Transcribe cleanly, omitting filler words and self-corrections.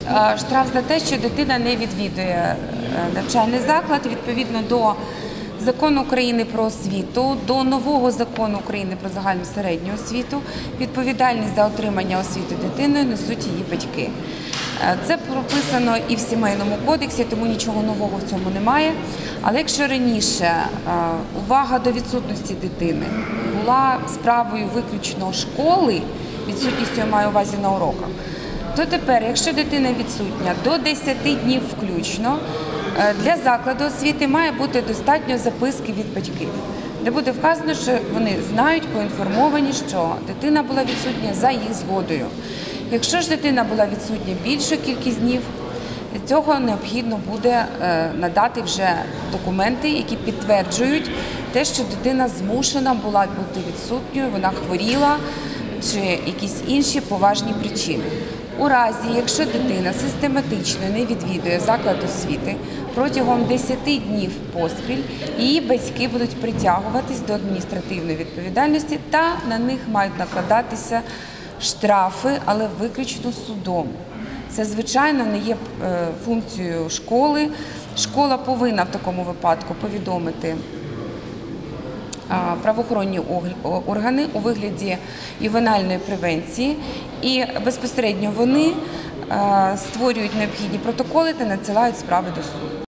штраф за те, що дитина не відвідує навчальний заклад відповідно до Закону України про освіту, до нового Закону України про загальну середню освіту. Відповідальність за отримання освіти дитиною несуть її батьки. Це прописано і в Сімейному кодексі, тому нічого нового в цьому немає. Але якщо раніше увага до відсутності дитини була справою виключно школи, відсутністю я маю на увазі на уроках, то тепер, якщо дитина відсутня до 10 днів включно, для закладу освіти має бути достатньо записки від батьків, де буде вказано, що вони знають, поінформовані, що дитина була відсутня за їх згодою. Якщо ж дитина була відсутня більшу кількість днів, для цього необхідно буде надати вже документи, які підтверджують те, що дитина змушена була бути відсутньою, вона хворіла чи якісь інші поважні причини. У разі, якщо дитина систематично не відвідує заклад освіти протягом 10 днів поспіль, її батьки будуть притягуватись до адміністративної відповідальності та на них мають накладатися штрафи, але виключно судом. Це, звичайно, не є функцією школи. Школа повинна в такому випадку повідомити правоохоронні органи у вигляді ювенальної превенції, і безпосередньо вони створюють необхідні протоколи та надсилають справи до суду.